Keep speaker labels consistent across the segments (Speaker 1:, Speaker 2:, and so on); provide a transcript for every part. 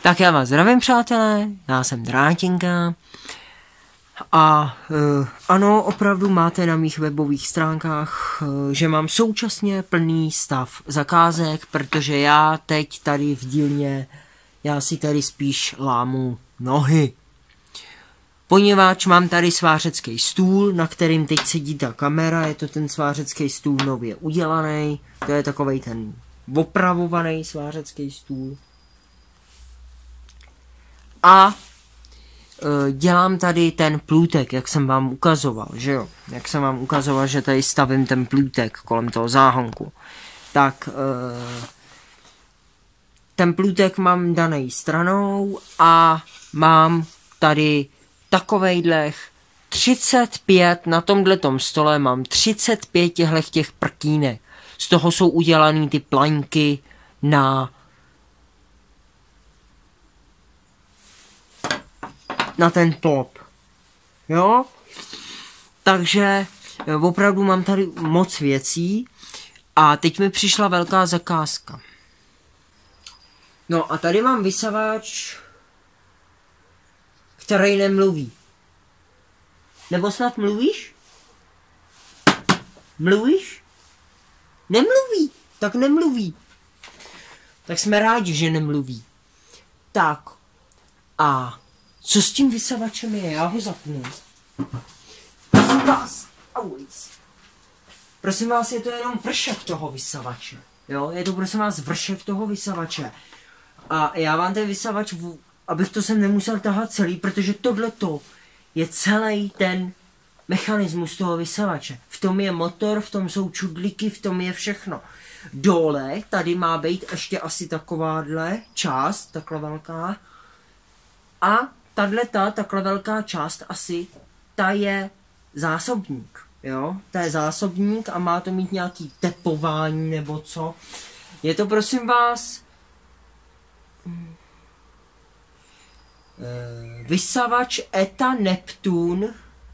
Speaker 1: Tak já vás zdravím, přátelé, já jsem Drátinka a ano, opravdu máte na mých webových stránkách, že mám současně plný stav zakázek, protože já teď tady v dílně, já si tady spíš lámu nohy. Poněvadž mám tady svářecký stůl, na kterým teď sedí ta kamera, je to ten svářecký stůl nově udělaný, to je takovej ten opravovaný svářecký stůl. A dělám tady ten plůtek, jak jsem vám ukazoval, že jo? Jak jsem vám ukazoval, že tady stavím ten plůtek kolem toho záhonku. Tak ten plůtek mám daný stranou a mám tady takovejhlech 35, na tomhletom stole mám 35 těch prkínek. Z toho jsou udělaný ty plaňky na ten top. Jo? Takže opravdu mám tady moc věcí a teď mi přišla velká zakázka. No a tady mám vysavač, který nemluví. Nebo snad mluvíš? Mluvíš? Nemluví. Tak nemluví. Tak jsme rádi, že nemluví. Tak. A co s tím vysavačem je? Já ho zapnu. Prosím vás. Prosím vás, je to jenom vršek toho vysavače. Jo? Je to prosím vás vršek toho vysavače. A já vám ten vysavač, abych to sem nemusel tahat celý, protože tohleto je celý ten mechanismus toho vysavače. V tom je motor, v tom jsou čudlíky, v tom je všechno. Dole tady má být ještě asi takováhle část, takhle velká. A takhle velká část asi, ta je zásobník. Jo? Ta je zásobník a má to mít nějaký tepování nebo co. Je to prosím vás vysavač ETA Neptune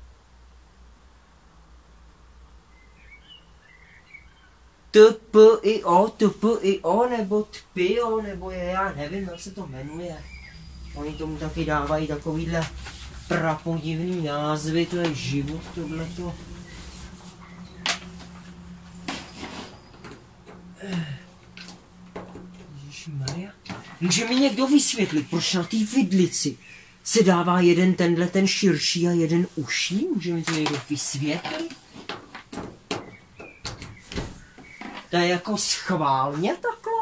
Speaker 1: TPIO nebo TPIO nebo já nevím, jak se to jmenuje. Oni tomu taky dávají takovýhle prapodivný názvy, to je život tohleto. Ježišmarja. Může mi někdo vysvětlit, proč na té vidlici se dává jeden ten širší a jeden uší? Může mi to někdo vysvětlit? To je jako schválně takhle?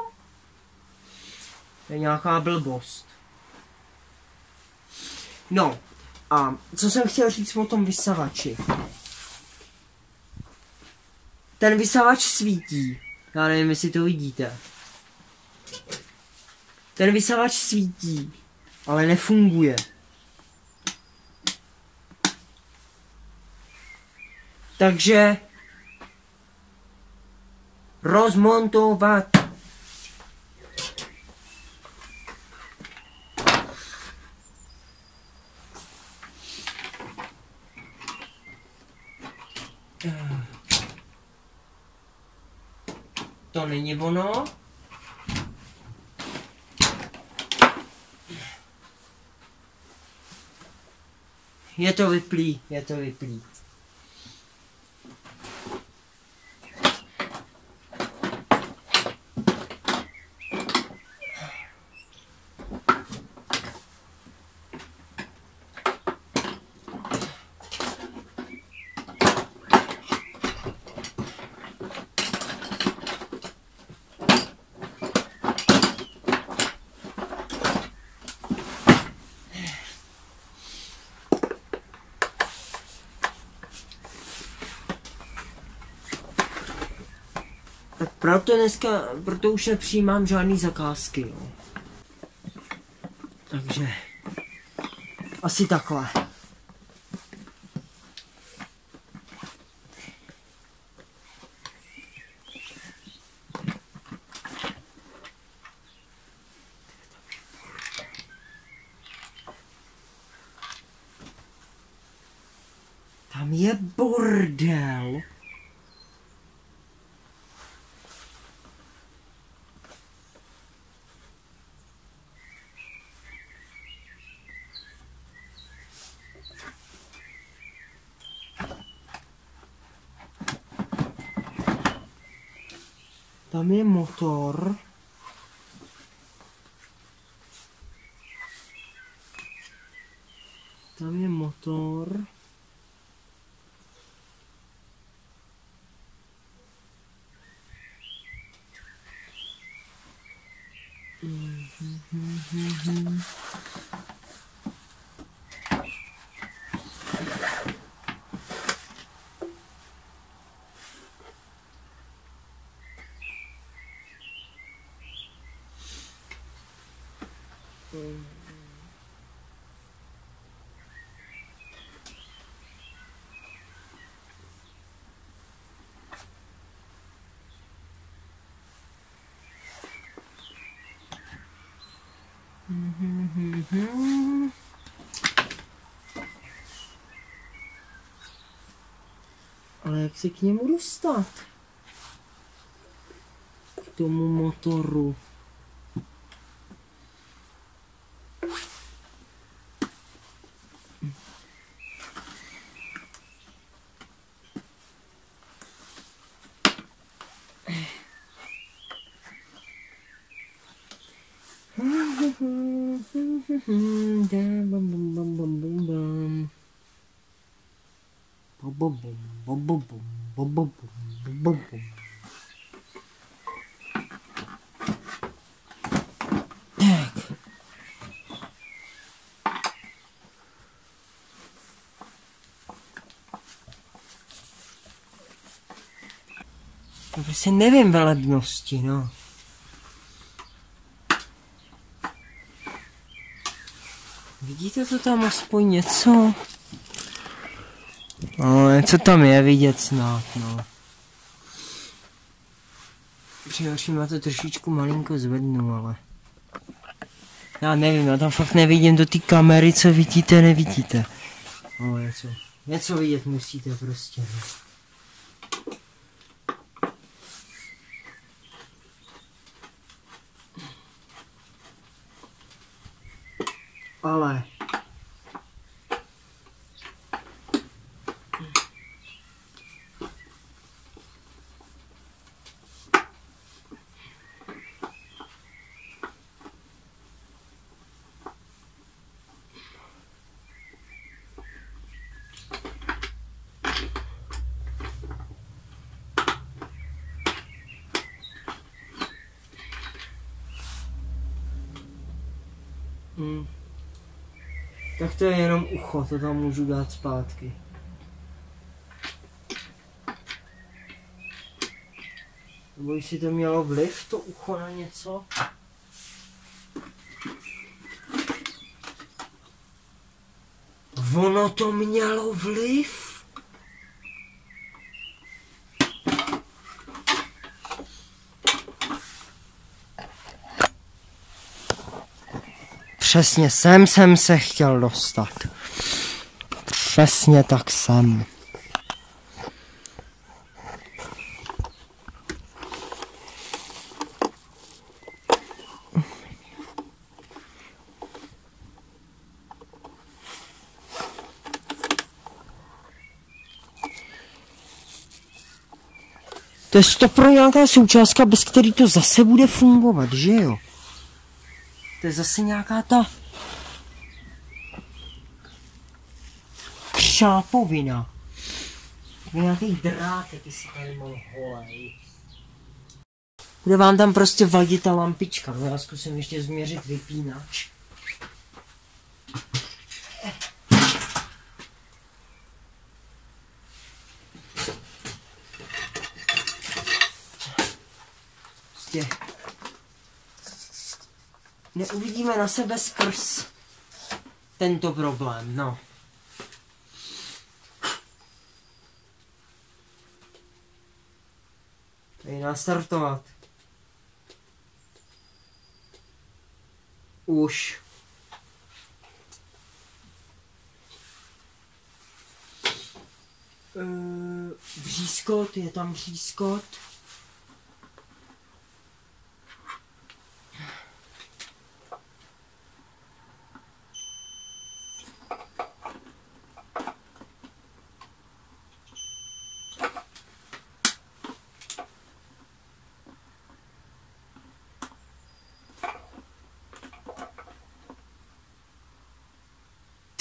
Speaker 1: To je nějaká blbost. No, a co jsem chtěl říct o tom vysavači? Ten vysavač svítí. Já nevím, jestli to vidíte. Ten vysavač svítí, ale nefunguje. Takže rozmontovat. To není ono. Je to vyplý, je to vyplý. Tak proto už nepřijímám žádný zakázky, jo. Takže asi takhle. Tam je bordel. Tam je motor. Tam je motor. Ale jak se k němu dostat? K tomu motoru. Tak. To prostě nevím velebnosti, no. Vidíte to tam aspoň něco? No, něco tam je vidět snad, no. Přihorším, já to trošičku malinko zvednu, ale... Já nevím, já tam fakt nevidím do té kamery, co vidíte, nevidíte. No, něco vidět musíte prostě, no. Ale... Tak to je jenom ucho, to tam můžu dát zpátky. Nebo jestli to mělo vliv, to ucho na něco? Ono to mělo vliv? Přesně sem jsem se chtěl dostat. Přesně tak jsem. To je stopro nějaká součástka, bez který to zase bude fungovat, že jo? To je zase nějaká ta křápovina. Nějaký drátek, jestli tady mám holej. Bude vám tam prostě vadit ta lampička. No já zkusím ještě změřit vypínač. Prostě neuvidíme na sebe skrz tento problém, no. Tady nastartovat. Už. Břískot, je tam břískot.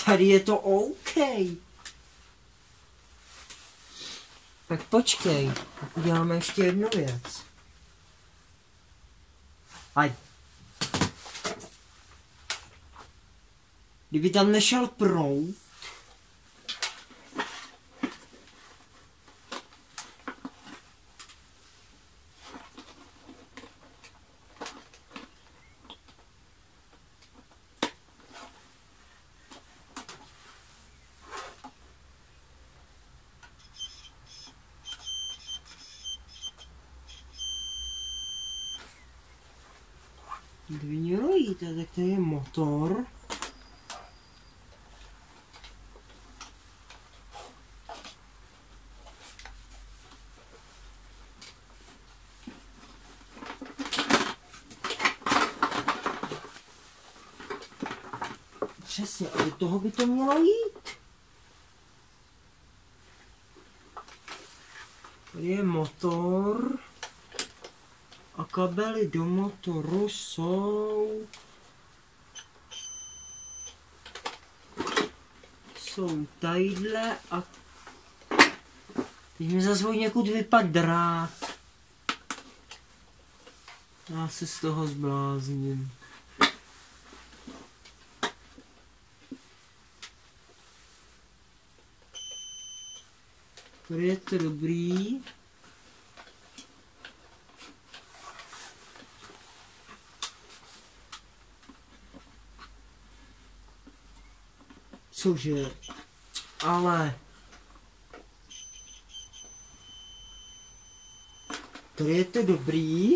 Speaker 1: tady je to OK. Tak počkej, uděláme ještě jednu věc. Hej. Kdyby tam nešel proud, kdyby mělo jít, tak to je motor. Přesně, a do toho by to mělo jít. Tady je motor. A kabely do motoru jsou tadyhle a teď mi zase někud vypadl drát. Já se z toho zblázním. Tady je to dobrý. Cože? Ale... Tady je to dobrý.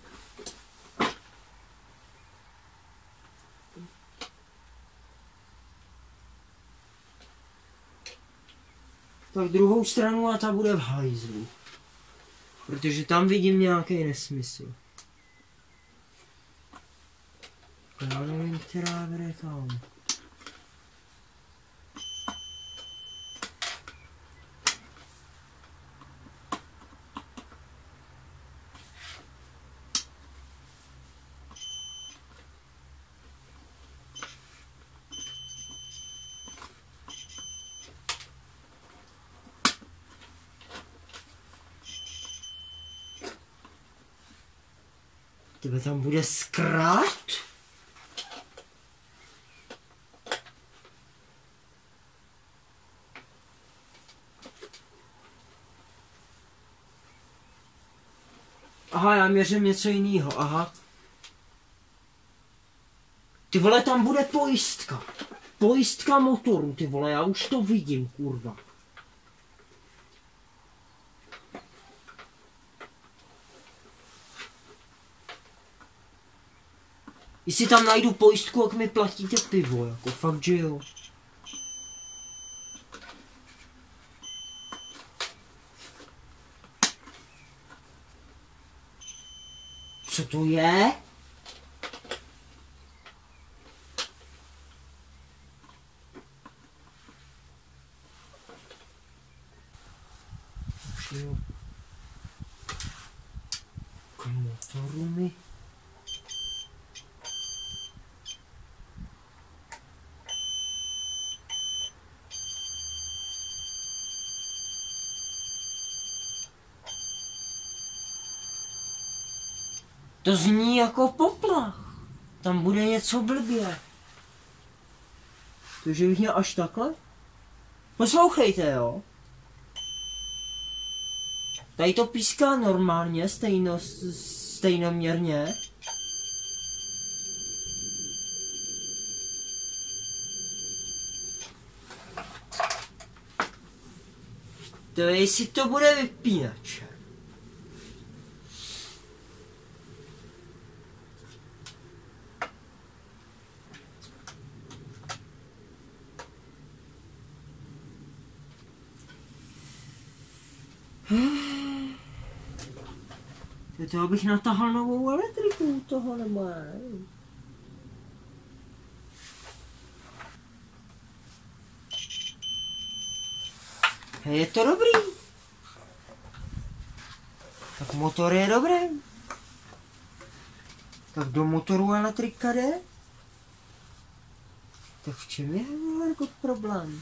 Speaker 1: Tak druhou stranu a ta bude v hajzlu. Protože tam vidím nějaký nesmysl. Já nevím, která vede tam. Tebe tam bude zkrát? Aha, já měřím něco jiného, aha. Ty vole, tam bude pojistka. Pojistka motoru, ty vole, já už to vidím, kurva. Jestli tam najdu pojistku, jak mi platíte pivo, jako fakt, že jo. Co to je? K motoru mi... To zní jako poplach. Tam bude něco blbě. Takže bych měl až takhle? Poslouchejte, jo. Tady to píská normálně, stejnoměrně. To je, jestli to bude vypínač. To bych natahal novou elektriku, toho nemá. Hej, je to dobrý. Tak motor je dobrý. Tak do motoru elektrika jde. Tak v čem je jako problém.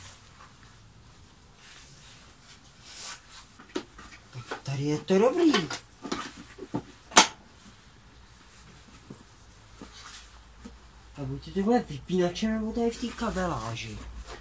Speaker 1: Tak tady je to dobrý. A buď to tohle vypínače, nebo tady v té kabeláži.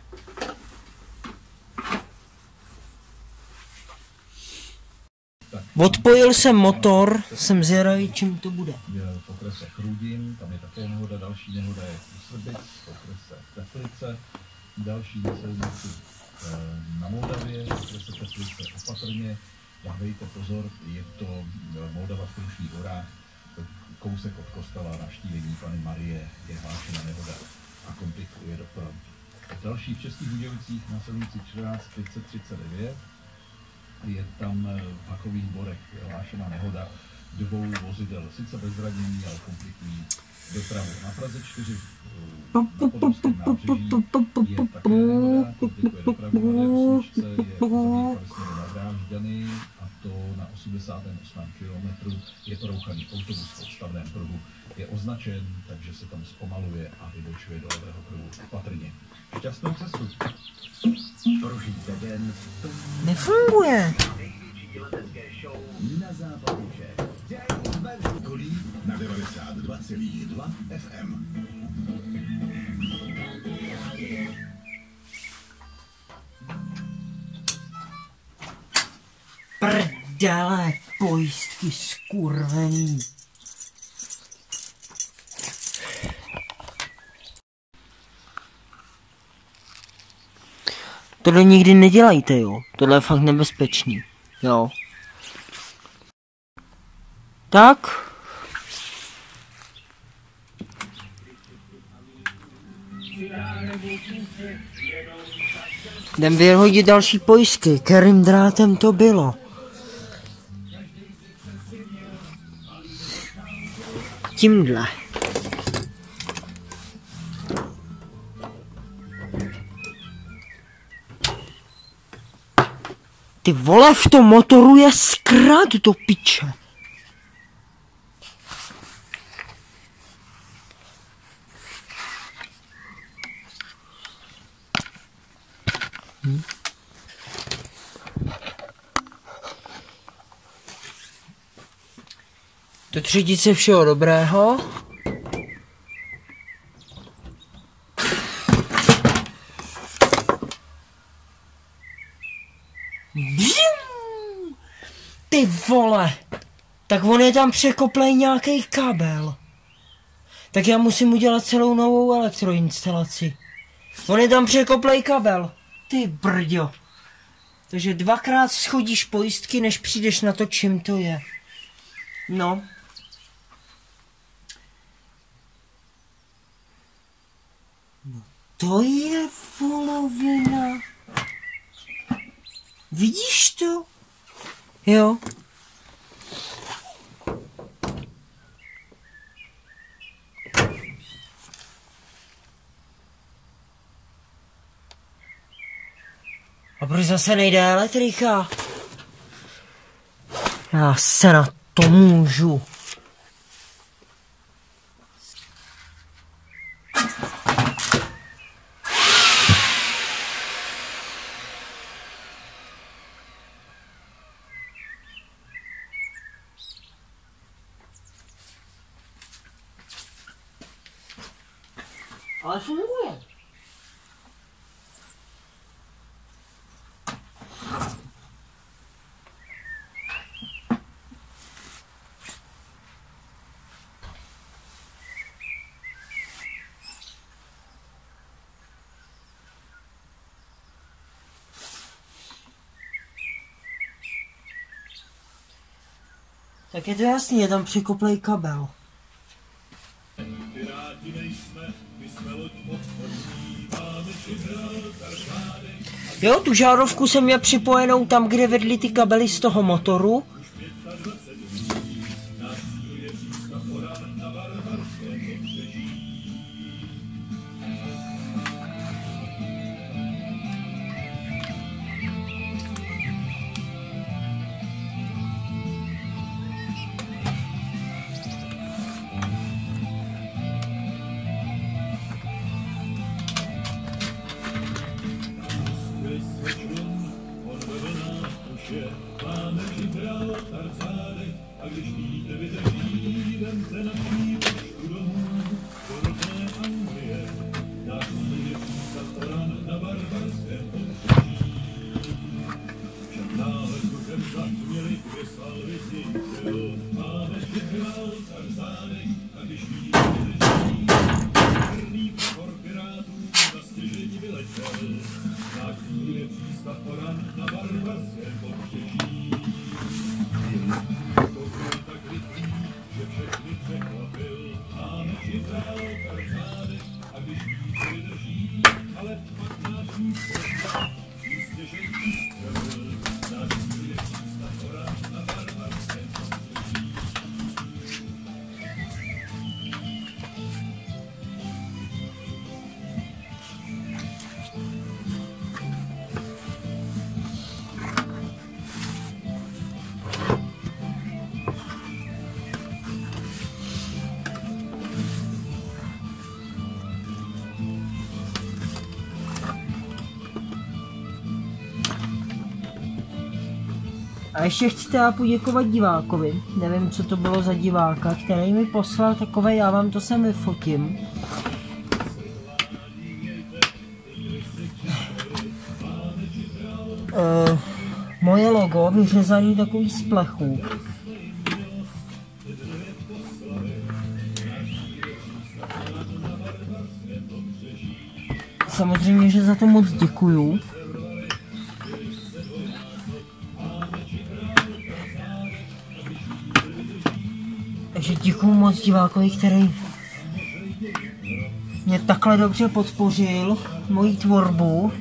Speaker 1: Odpojil jsem motor, jsem zvědavý, čím to bude.
Speaker 2: V okrese Chrudim, tam je také nehoda, další nehoda je u Srbic, v okrese Teplice, další na silnici na Moldavě, v okrese Teplice opatrně. Dávejte pozor, je to Moldava v Krušných horách, kousek od kostela Navštívení Panny Marie, je hlášena nehoda a komplikuje dopravu. Další v Českých Budějovicích na silnici 14 539 je tam v Hachových Borech hlášena nehoda dvou vozidel, sice bez zranění, ale komplikují dopravu. Na Praze 4 na Podolském nábřeží je také nehoda, komplikuje dopravu. Na D8 je zabývali směru na Drážďany, a to na 88. kilometru je porouchaný autobus v odstavném pruhu. Je označen, takže se tam zpomaluje a vybočuje do levého pruhu opatrně. Šťastnou cestu. Prožijte den.
Speaker 1: Nefunguje.
Speaker 2: Na západě. Kolí na 92,2 FM.
Speaker 1: Prdele, pojistky skurvený. Tohle nikdy nedělejte, jo. Tohle je fakt nebezpečný. Jo. Tak. Jdem vyhodit další pojistky. Kterým drátem to bylo? Tímhle. Ty vole, v tom motoru je zkrat do piče. Do třetice všeho dobrého. Ty vole, tak on je tam překoplej nějaký kabel. Tak já musím udělat celou novou elektroinstalaci. On je tam překoplej kabel. Ty brďo. Takže dvakrát schodíš pojistky, než přijdeš na to, čím to je. No. No to je volovina. Vidíš to? Jo. A proč zase nejde elektrika? Já se na to můžu. Ale funguje. Tak je to jasný, je tam přikoplej kabel. Jo, tu žárovku jsem měl připojenou tam, kde vedly ty kabely z toho motoru. A ještě chci teda poděkovat divákovi, nevím, co to bylo za diváka, který mi poslal takové, já vám to sem vyfotím. Moje logo vyřezaný takový z plechu. Samozřejmě, že za to moc děkuju. Takže děkuju moc divákovi, který mě takhle dobře podpořil, moji tvorbu.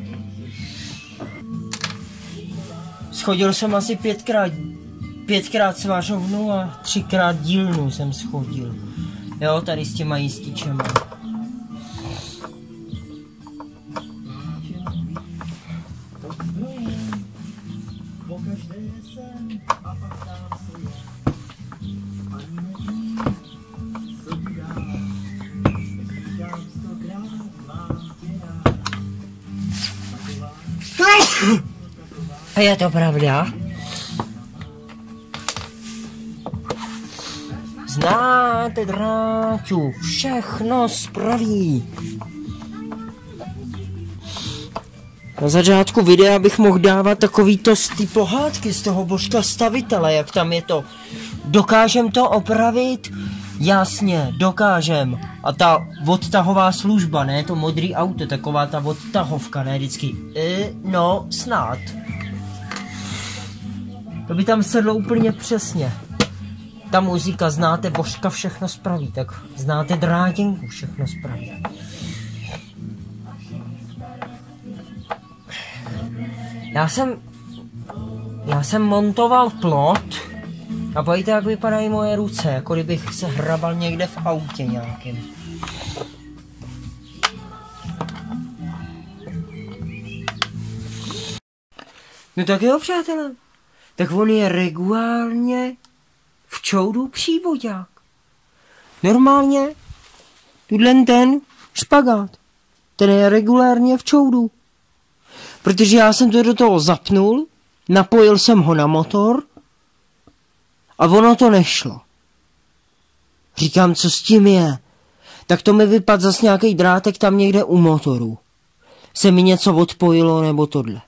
Speaker 1: Schodil jsem asi pětkrát svařovnu a 3krát dílnu jsem schodil. Jo, tady s těma jističema. A je to pravda? Znáte, dráťu, všechno spraví. Na začátku videa bych mohl dávat takovýto ty pohádky z toho Božka stavitele, jak tam je to. Dokážem to opravit? Jasně, dokážem. A ta odtahová služba, ne, to modrý auto, taková ta odtahovka, ne, vždycky. No, snad. To by tam sedlo úplně přesně. Ta muzika, znáte Božka, všechno spraví, tak znáte Drátěnku, všechno spraví. Já jsem montoval plot a pojďte, jak vypadají moje ruce, jako kdybych se hrabal někde v autě nějakým. No tak jo, přátelé. Tak on je regulárně v čoudu přívodák. Normálně, ten špagát, ten je regulárně v čoudu. Protože já jsem to do toho zapnul, napojil jsem ho na motor a ono to nešlo. Říkám, co s tím je? Tak to mi vypadl zas nějaký drátek tam někde u motoru. Se mi něco odpojilo nebo tohle.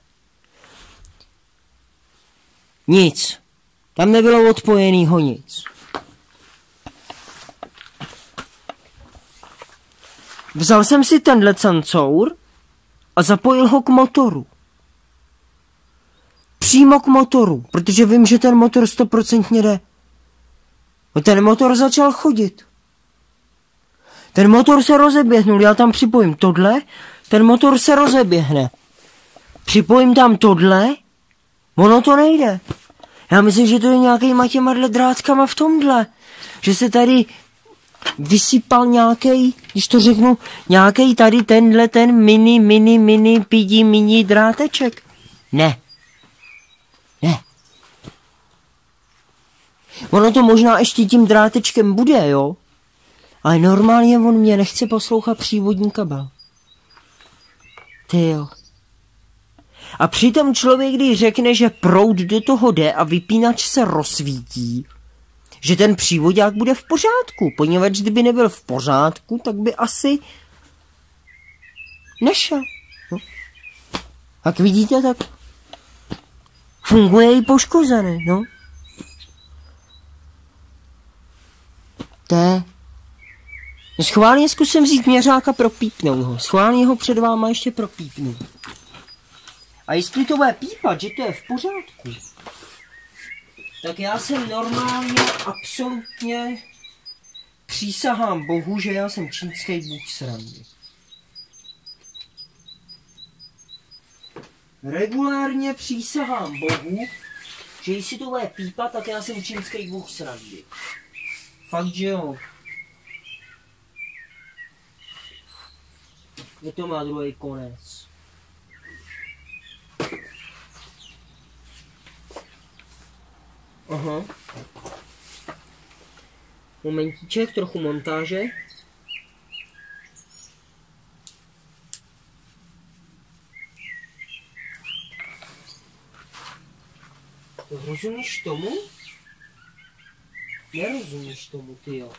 Speaker 1: Nic. Tam nebylo odpojenýho nic. Vzal jsem si tenhle cancour a zapojil ho k motoru. Přímo k motoru, protože vím, že ten motor 100% jde. A ten motor začal chodit. Ten motor se rozeběhnul, já tam připojím tohle, ten motor se rozeběhne. Připojím tam tohle, ono to nejde. Já myslím, že to je nějakýma těma drátkama v tomhle. Že se tady vysypal nějaký, když to řeknu, nějaký tady tenhle ten mini dráteček. Ne. Ono to možná ještě tím drátečkem bude, jo? Ale normálně on mě nechce poslouchat přívodní kabel. Ty jo. A přitom člověk, když řekne, že proud do toho jde a vypínač se rozsvítí, že ten přívodák bude v pořádku, poněvadž kdyby nebyl v pořádku, tak by asi nešel. No. Jak vidíte, tak funguje i poškozený, no. Schválně zkusím vzít měřáka, propípnout ho. Schválně ho před váma ještě propípnu. A jestli to bude pípat, že to je v pořádku, tak já jsem normálně, absolutně přísahám Bohu, že já jsem čínský bůh srandy. Regulárně přísahám Bohu, že jestli to bude pípat, tak já jsem čínský bůh srandy. Fakt, že jo. Kde to má druhý konec? Aha. Momentíček, trochu montáže. Rozumíš tomu? Nerozumíš tomu, tyjo.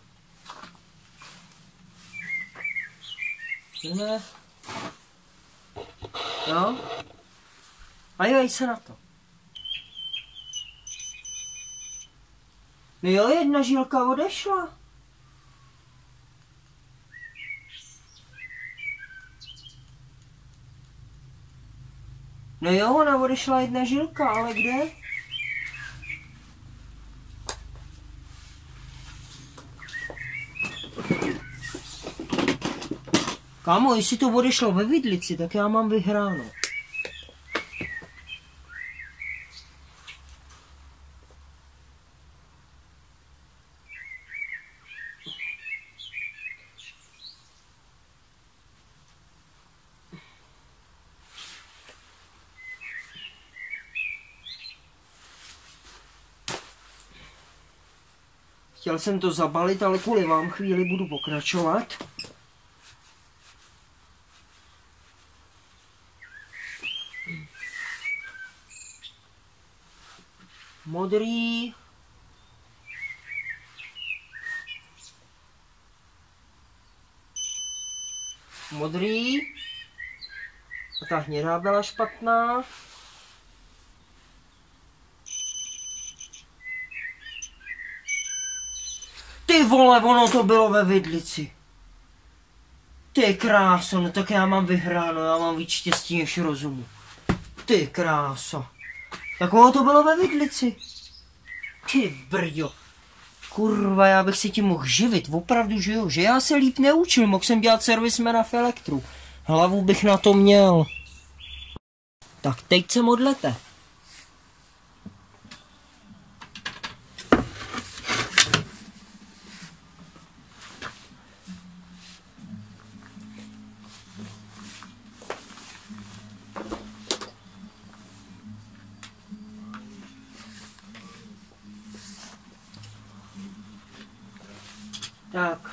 Speaker 1: Ne. No. A joj se na to. No jo, jedna žilka odešla. No jo, ona odešla jedna žilka, ale kde? Kámo, jestli to odešlo ve vidlici, tak já mám vyhráno. Chtěl jsem to zabalit, ale kvůli vám chvíli budu pokračovat. Modrý. Modrý. A ta hnědá byla špatná. Ty vole, ono to bylo ve vidlici. Ty kráso, no tak já mám vyhráno, já mám víc štěstí než rozumu. Ty kráso. Tak ono to bylo ve vidlici. Ty brďo. Kurva, já bych si tím mohl živit, opravdu, že jo, že já se líp neučil, mohl jsem dělat servismana v elektru. Hlavu bych na to měl. Tak teď se modlete. Tak.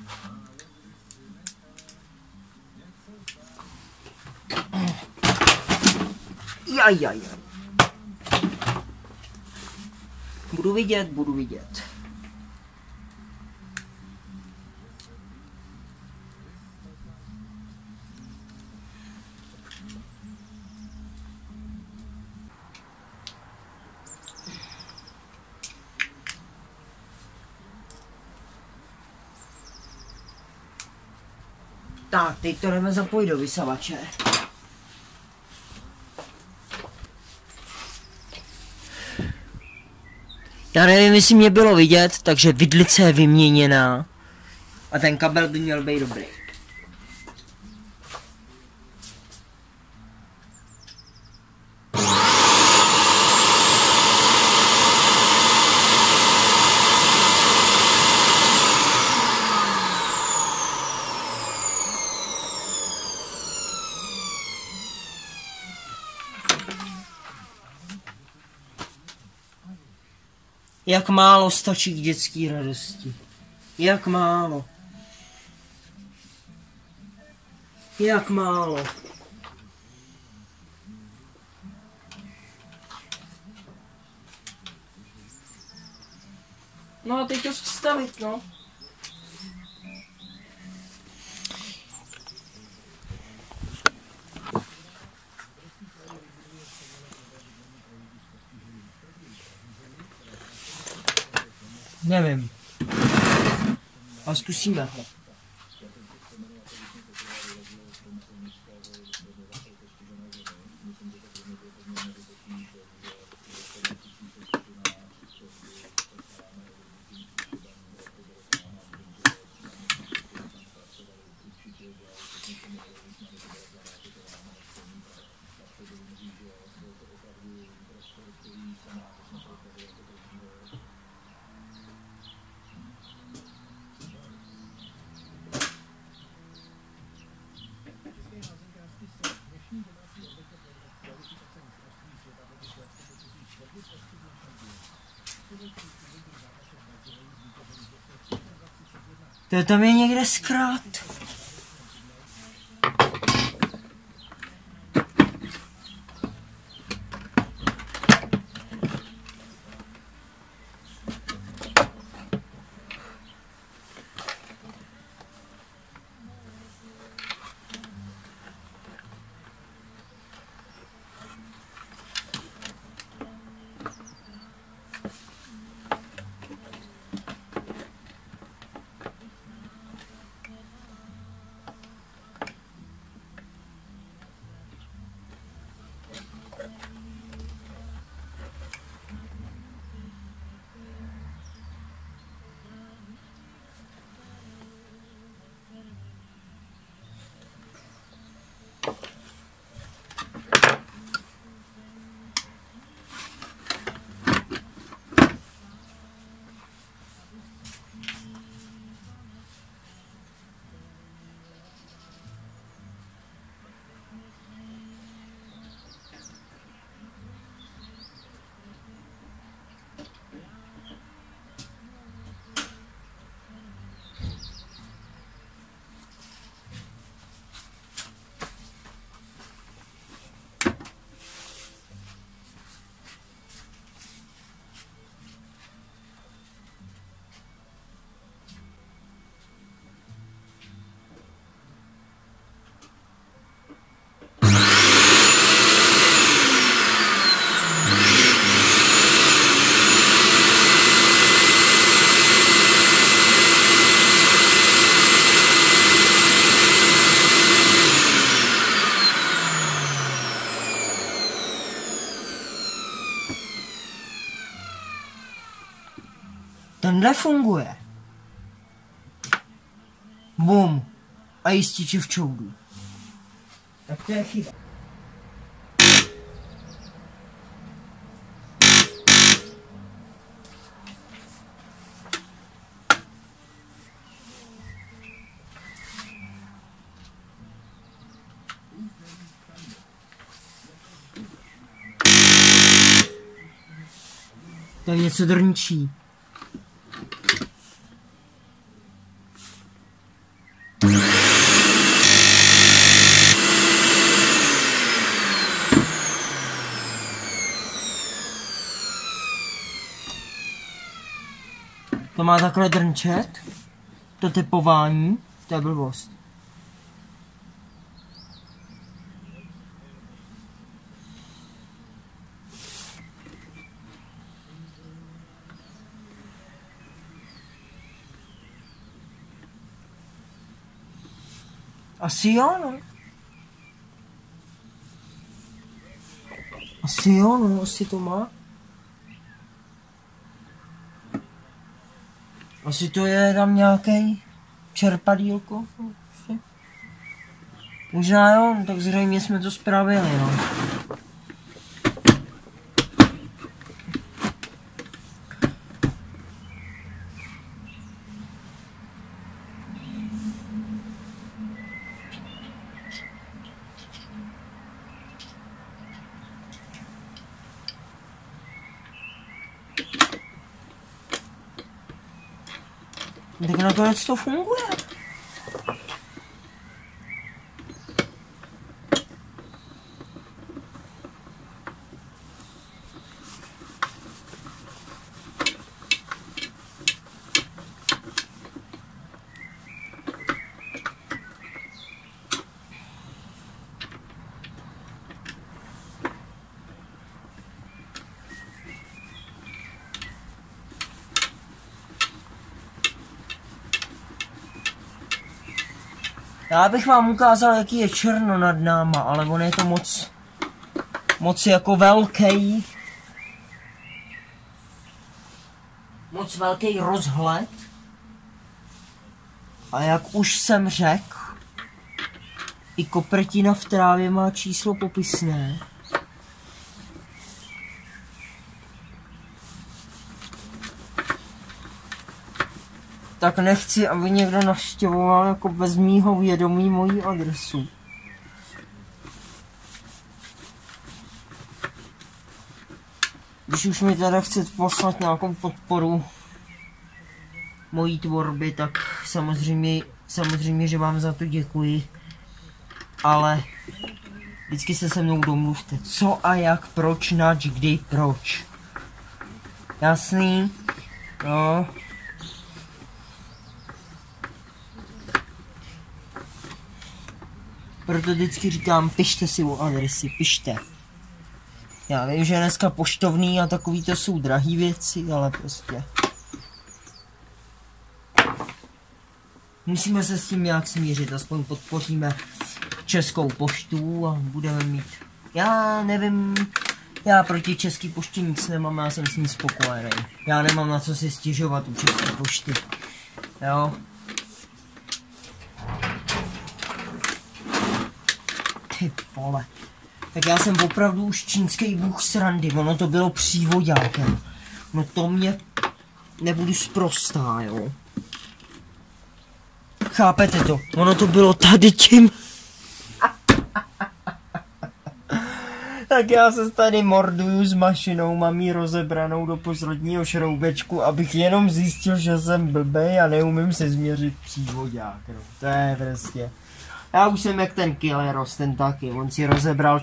Speaker 1: Jaj. Budu vidět. Tak, teď to jdeme zapojit do vysavače. Já nevím, jestli mě bylo vidět, takže vidlice je vyměněná. A ten kabel by měl být dobrý. Jak málo stačí k dětský radosti. Jak málo. Jak málo.
Speaker 3: No a teď to stavit, no.
Speaker 1: Nevím. A zkusíme. To tam je někde zkrát. Tenhle funguje. Bum. A jističi v čoudu. Tak to je chyba. Tak něco drnčí. To má takhle drnčet? To typování? To je blbost. Asi jo, no. Asi jo, no, asi to má. Asi to je tam nějaký čerpadílko. Možná jo, tak zřejmě jsme to spravili, no. Tak nakonec to funguje. Já bych vám ukázal, jaký je černo nad náma, ale on je to moc jako velký. Moc velký rozhled. A jak už jsem řekl, i kopertina v trávě má číslo popisné. Tak nechci, aby někdo navštěvoval jako bez mýho vědomí moji adresu. Když už mi teda chcete poslat nějakou podporu mojí tvorby, tak samozřejmě, že vám za to děkuji. Ale vždycky se mnou domluvte, co a jak, proč, nač, kdy, proč. Jasný? No. Proto vždycky říkám, pište si o adresy, pište. Já vím, že dneska poštovný a takový to jsou drahý věci, ale prostě. Musíme se s tím nějak smířit, aspoň podpoříme Českou poštu a budeme mít. Já nevím, já proti České poště nic nemám, já jsem s ní spokojený. Já nemám na co si stěžovat u České pošty. Jo. Ty vole. Tak já jsem opravdu už čínský bůh srandy, ono to bylo přívoďákem. No to mě nebudu sprostá, jo. Chápete to? Ono to bylo tady tím. Tak já se tady morduju s mašinou, mám ji rozebranou do posledního šroubečku, abych jenom zjistil, že jsem blbej a neumím se změřit přívoďák, no. To je prostě. Já už jsem jak ten Killeros, ten taky, on si rozebral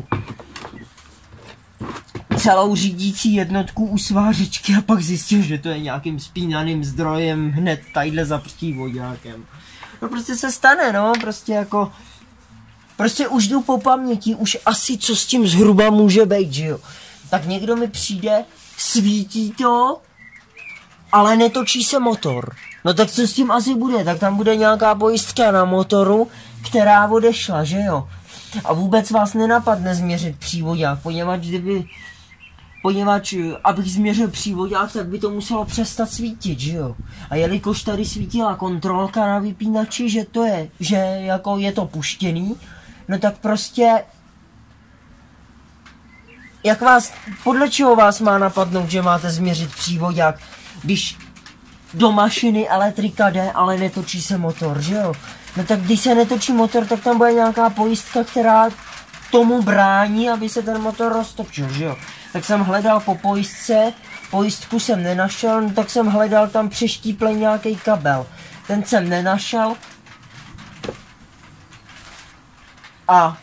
Speaker 1: celou řídící jednotku u svářičky a pak zjistil, že to je nějakým spínaným zdrojem hned tadyhle za přívoďákem. No prostě se stane, no, prostě jako... Prostě už jdu po paměti, už asi co s tím zhruba může být, že jo. Tak někdo mi přijde, svítí to, ale netočí se motor. No tak co s tím asi bude? Tak tam bude nějaká pojistka na motoru, která odešla, že jo. A vůbec vás nenapadne změřit přívoďák, poněvadž abych změřil přívoďák, tak by to muselo přestat svítit, že jo. A jelikož tady svítila kontrolka na vypínači, že jako je to puštěný, no tak prostě, podle čeho vás má napadnout, že máte změřit přívoďák, když do mašiny elektrika jde, ale netočí se motor, že jo? No tak když se netočí motor, tak tam bude nějaká pojistka, která tomu brání, aby se ten motor roztočil, že jo? Tak jsem hledal po pojistce, pojistku jsem nenašel, no tak jsem hledal tam přeštíplej nějaký kabel. Ten jsem nenašel. A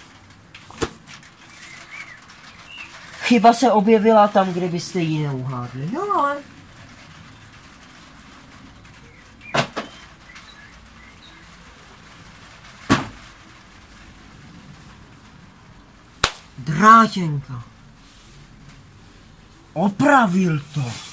Speaker 1: chyba se objevila tam, kde byste ji neuhádli. No ale... Drátěnka. Opravil to.